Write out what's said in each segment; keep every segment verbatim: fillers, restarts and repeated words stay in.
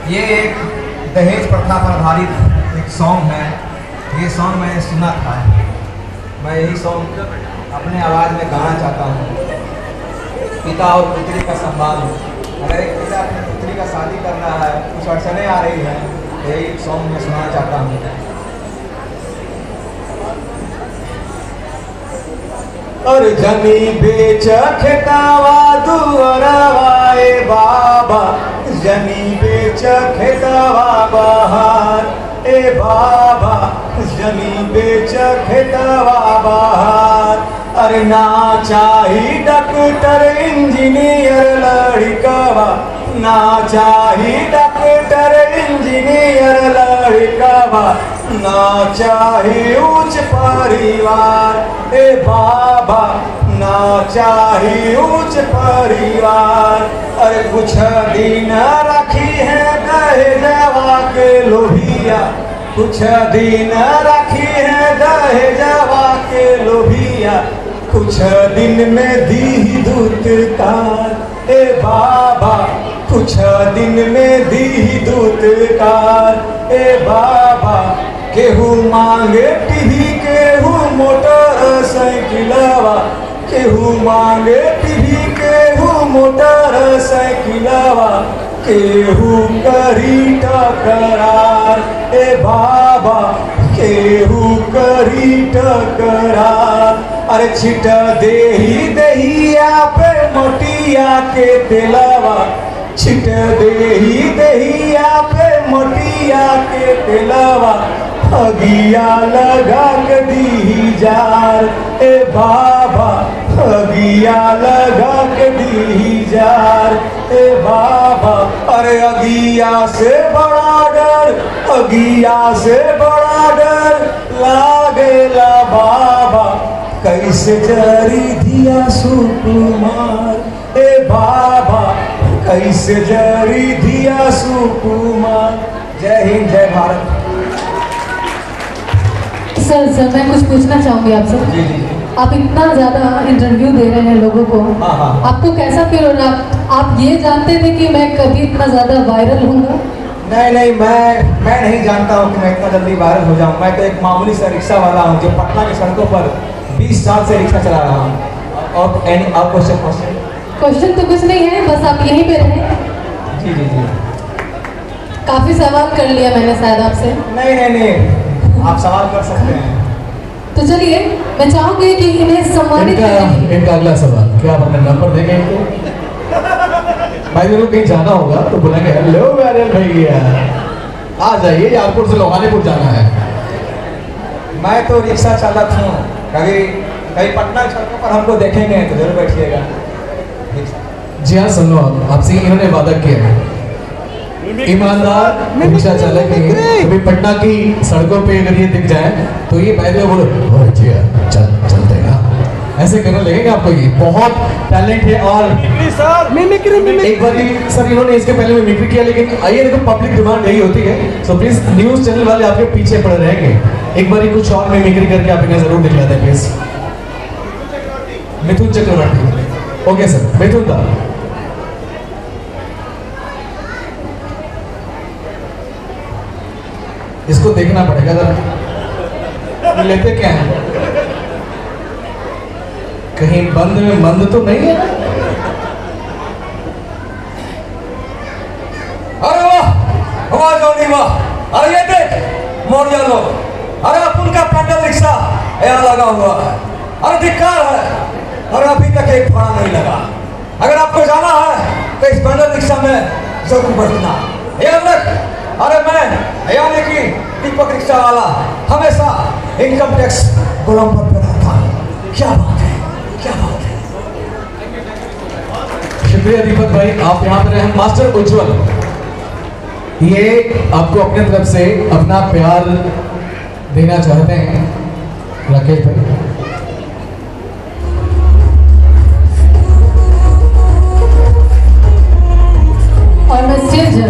ये एक दहेज प्रथा पर आधारित एक सॉन्ग है। ये सॉन्ग मैंने सुना था। मैं यही सॉन्ग अपने आवाज़ में गाना चाहता हूँ। पिता और पुत्री का संवाद हो। अगर एक पिता अपनी पुत्री का शादी कर रहा है, कुछ अड़चने आ रही हैं, तो यही सॉन्ग मैं सुनाना चाहता हूँ। और जमी बेच खेतावा दुअरवाए बाबा, जमी बेच खेतावा बाहर ए बाबा, जमी बेच खेतावा बाहर। अरे ना चाही डॉक्टर इंजीनियर लड़कवा, ना चाही डॉक्टर इंजीनियर लड़कवा, ना चाही उच्च परिवार ए बाबा, ना चाही उच्च परिवार। अरे कुछ दिन रखी है दहेजवा के लोभिया, कुछ दिन रखी है दहेजवा के लोभिया, कुछ दिन में दी दूत कार ए बाबा, कुछ दिन में दी दूत कार ए बाबा। केहू मांगे टीवी, केहू मोटर साइकिलवा, केहू मांगे टीवी, केहू मोटर साइकिलवा, केहू करी टकरार ए बाबा, केहू करी टकरार। अरे छिट देही दहिया पे मोटिया के तेलवा, छिट देही दहिया पे मोटिया के तेलवा, अगिया लगा के दी जार ए बाबा, अगिया लगा के दी जार ए बाबा। अरे अगिया से बड़ा डर, अगिया से बड़ा डर लागेला बाबा, कैसे जरी दिया सुकुमार ए बाबा, कैसे जरी दिया सुकुमार। जय हिंद, जय भारत। सर सर मैं कुछ पूछना चाहूँगी आपसे। जी जी जी। आप इतना ज़्यादा इंटरव्यू दे रहे हैं लोगों को, हाँ हाँ। आपको कैसा फील हो रहा है? आप ये जानते थे कि मैं कभी इतना ज़्यादा वायरल हूँगा? नहीं नहीं, मैं मैं नहीं जानता हूँ कि मैं इतना जल्दी वायरल हो जाऊँ। मैं तो एक मामूली सा रिक्शा वाला हूँ जो पटना की सड़कों पर बीस साल से रिक्शा चला रहा हूँ। और एनी और क्वेश्चन क्वेश्चन क्वेश्चन तो कुछ नहीं है, बस आप यहीं पे रहें। जी जी जी। काफ़ी सवाल कर लिया मैंने शायद आपसे। नहीं नहीं नहीं, आप सवाल कर सकते हैं। तो चलिए, मैं चाहूँगी कि इन्हें सम्मानित इनका, इनका अगला सवाल, क्या आप अपना नंबर देंगे इनको? भाई मेरे को कहीं जाना होगा तो बुलाएंगे, हेलो वायरल भैया आ जाइए, एयरपोर्ट से लोहानीपुर जाना है। मैं तो रिक्शा चालक हूँ, कभी कहीं पटना की सड़कों पर हमको देखेंगे तो जरूर बैठिएगा। जी हाँ, सुन लो, आप आपसे इन्होंने वादा किया है, ईमानदार रिक्शा चालक है। कभी पटना की सड़कों पे अगर ये दिख जाए तो ये पहले बोलो जी चल चलते हैं, ऐसे करने लगेंगे आपको। ये बहुत टैलेंट है। और सर मिमिक्री मिमिक्री एक बार सर इन्होंने इसके पहले में मिमिक्री किया, लेकिन आइए देखो पब्लिक डिमांड यही होती है। सो प्लीज न्यूज चैनल वाले आपके पीछे पड़े रहेंगे, एक बार कुछ और मिमिक्री करके आप इन्हें जरूर दिखला दें please. Mithun Chakraborty. Okay sir, Mithun दा। इसको देखना पड़ेगा जरा, लेते क्या है, कहीं बंद में मंद तो नहीं है? अरे वाह, वाह जोनी वाह। अरे ये देख मोरिया लोग, अरे अपन का पैदल रिक्शा यहाँ लगा हुआ है। अरे धिक्कार है, और अभी तक एक भाड़ा नहीं लगा। अगर आपको जाना है तो इस पैदल रिक्शा में जरूर बैठना। याद रख, अरे मैं यानी कि दीपक रिक्शा वाला हमेशा इनकम टैक्स गोलम पर रहता है। क्या बात है, क्या बात है। शुक्रिया दीपक भाई, आप यहाँ पर हैं। मास्टर उज्जवल, ये आपको अपने तरफ से अपना प्यार देना चाहते हैं राकेश भाई। और मैं स्टेज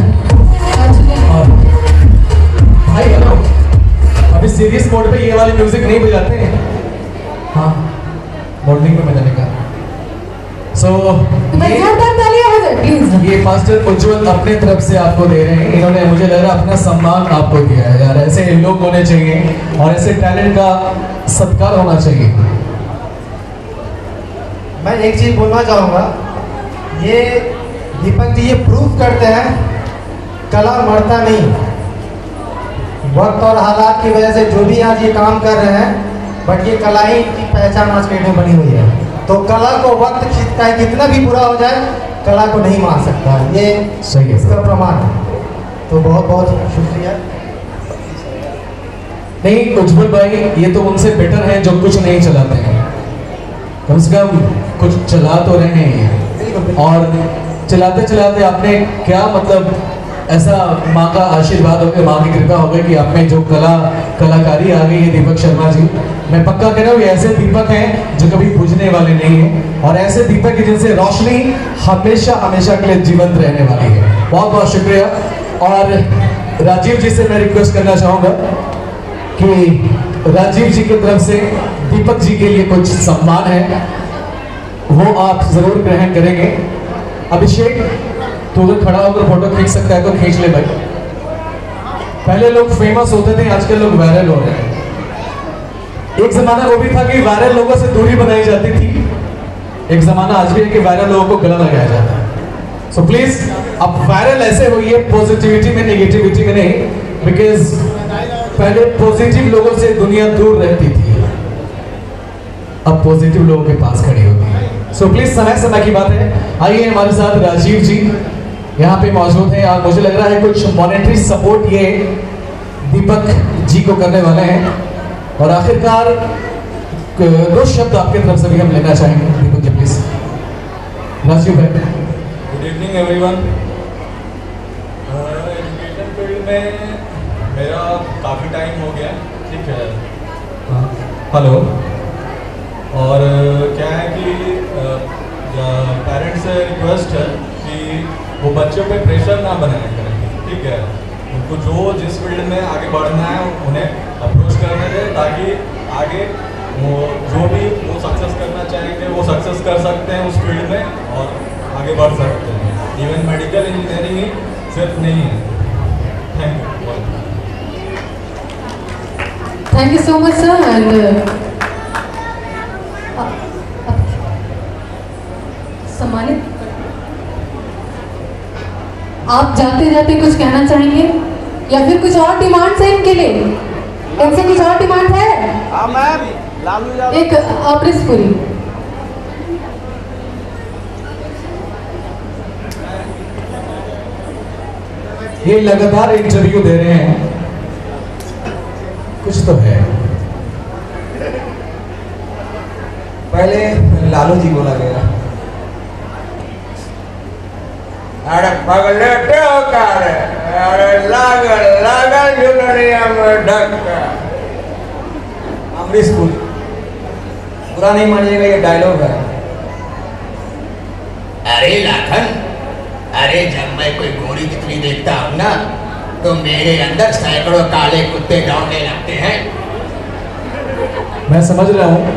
भाई हेलो, अभी सीरियस मोड पे ये वाले म्यूजिक नहीं बजाते हैं। हाँ, मॉडलिंग में बजाने का सो मैं जोरदार तालियां हो जाए प्लीज। ये मास्टर उज्जवल अपने तरफ से आपको दे रहे हैं। इन्होंने मुझे लग रहा है अपना सम्मान आपको दिया है यार। ऐसे लोग होने चाहिए और ऐसे टैलेंट का सत्कार होना चाहिए। मैं एक चीज बोलना चाहूँगा, ये दीपक जी ये प्रूफ करते हैं कला मरता नहीं। वक्त और हालात की वजह से जो भी आज ये काम कर रहे हैं, बट ये कला ही की पहचान आज के डेट में बनी हुई है। तो कला को वक्त चाहे कितना भी बुरा हो जाए, कला को नहीं मार सकता। ये सही है, इसका प्रमाण है। तो बहुत बहुत शुक्रिया। नहीं उज्जवल भाई, ये तो उनसे बेटर है जो कुछ नहीं चलाते हैं। कम से कम कुछ चला तो रहे हैं, और चलाते चलाते आपने क्या मतलब ऐसा माँ का आशीर्वाद हो गया, माँ की कृपा हो गई कि आप में जो कला कलाकारी आ गई है दीपक शर्मा जी। मैं पक्का कह रहा हूँ ऐसे दीपक हैं जो कभी बुझने वाले नहीं हैं, और ऐसे दीपक है जिनसे रोशनी हमेशा हमेशा के लिए जीवंत रहने वाली है। बहुत बहुत शुक्रिया। और राजीव जी से मैं रिक्वेस्ट करना चाहूँगा कि राजीव जी की तरफ से दीपक जी के लिए कुछ सम्मान है, वो आप जरूर ग्रहण करेंगे। अभिषेक तो अगर खड़ा होकर फोटो खींच सकता है तो खींच ले भाई। पहले लोग फेमस होते थे, आजकल लोग वायरल हो रहे हैं। एक जमाना वो भी था कि वायरल लोगों से दूरी बनाई जाती थी, एक जमाना आज भी है कि वायरल लोगों को गला लगाया जाता है। सो प्लीज अब वायरल ऐसे होइए पॉजिटिविटी में, नेगेटिविटी में नहीं, बिकॉज पहले पॉजिटिव लोगों से दुनिया दूर रहती थी, अब पॉजिटिव लोगों के पास खड़ी होती है। सो प्लीज समय समय की बात है। आइए हमारे साथ राजीव जी यहाँ पे मौजूद हैं, और मुझे लग रहा है कुछ मॉनेटरी सपोर्ट ये दीपक जी को करने वाले हैं। और आखिरकार दो शब्द आपके तरफ से भी हम लेना चाहेंगे दीपक जी, प्लीज। राजीव भाई। Good evening everyone. Education field में मेरा काफ़ी टाइम हो गया, ठीक है। हेलो। और क्या है कि पेरेंट्स से रिक्वेस्ट है कि वो बच्चों पे प्रेशर ना बनाया करें, ठीक है। उनको जो जिस फील्ड में आगे बढ़ना है उन्हें अप्रोच करने दें, ताकि आगे वो जो भी वो सक्सेस करना चाहेंगे वो सक्सेस कर सकते हैं उस फील्ड में और आगे बढ़ सकते हैं। इवन मेडिकल इंजीनियरिंग ही सिर्फ नहीं है। Thank you thank you so much sir. And सम्मानित, आप जाते जाते कुछ कहना चाहेंगे या फिर कुछ और डिमांड्स है इनके लिए? इनसे कुछ और डिमांड है? हाँ मैम, लालू यादव। एक अमृतपुरी। ये लगातार इंटरव्यू दे रहे हैं, कुछ तो है। पहले लालू जी बोला गया, अरे पगले कर, अरे लागल लागल झुलरिया में ढक। अमरीश पुरी, बुरा नहीं मानिएगा ये डायलॉग है। अरे लाखन, अरे जब मैं कोई गोरी दिखनी देखता हूँ ना, तो मेरे अंदर सैकड़ों काले कुत्ते दौड़ने लगते हैं। मैं समझ रहा हूँ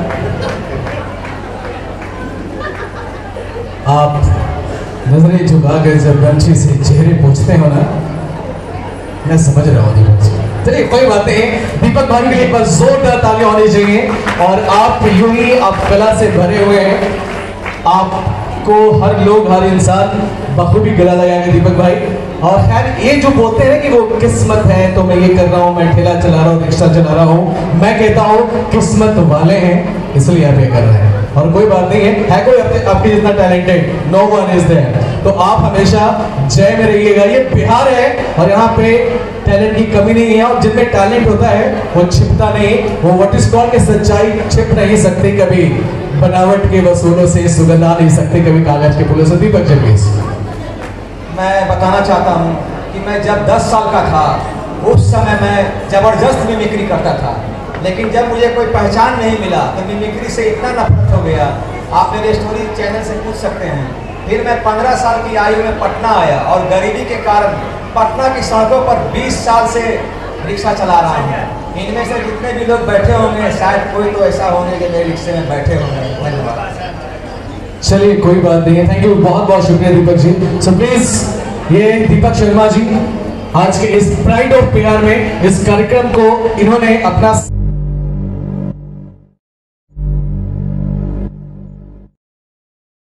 आप नजरें झुकाकर जब गमछी से चेहरे पूछते हो ना, मैं समझ रहा हूँ दीपक जी। चलिए कोई बात नहीं, दीपक भाई के लिए एक बार जोरदार तालियां होनी चाहिए। और आप यूं ही आप कला से भरे हुए हैं, आपको हर लोग हर इंसान बखूबी गला लगाएंगे दीपक भाई। और खैर ये जो बोलते हैं कि वो किस्मत है, तो मैं ये कर रहा हूँ, मैं ठेला चला रहा हूँ, रिक्शा चला रहा हूँ, मैं कहता हूँ किस्मत वाले हैं इसलिए आप ये कर रहे हैं। और कोई बात नहीं है, है कोई आपके आपके जितना talented? No one is there. तो आप हमेशा जय में रहिएगा। ये बिहार है और यहाँ पे टैलेंट की कमी नहीं है, और जिनमें टैलेंट होता है वो छिपता नहीं, वो व्हाट इज कॉल्ड के सच्चाई छिप नहीं सकती कभी, बनावट के वसूलों से सुगंध आ नहीं सकती कभी कागज के फूलों से। दीपक जी प्लीज। मैं बताना चाहता हूँ कि मैं जब दस साल का था उस समय मैं ज़बरदस्त मिमिक्री करता था, लेकिन जब मुझे कोई पहचान नहीं मिला तो मिमिक्री से इतना नफरत हो गया, आप मेरे स्टोरी चैनल से पूछ सकते हैं। फिर मैं पंद्रह साल की आयु में पटना आया और गरीबी के कारण पटना की सड़कों पर बीस साल से रिक्शा चला रहा हूँ। इनमें से जितने भी लोग बैठे होंगे शायद कोई तो ऐसा होंगे जो मेरे रिक्शे में बैठे होंगे। धन्यवाद। चलिए कोई बात नहीं है, थैंक यू, बहुत बहुत शुक्रिया दीपक जी। सो प्लीज ये दीपक शर्मा जी आज के इस प्राइड ऑफ पीआर में इस कार्यक्रम को इन्होंने अपना